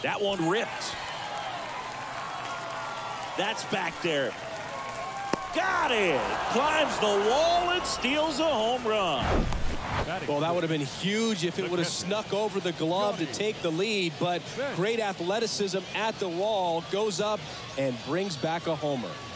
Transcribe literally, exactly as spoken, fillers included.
That one ripped. That's back there. Got it. Climbs the wall and steals a home run. Well, that would have been huge if it would have snuck over the glove to take the lead, but great athleticism at the wall, goes up and brings back a homer.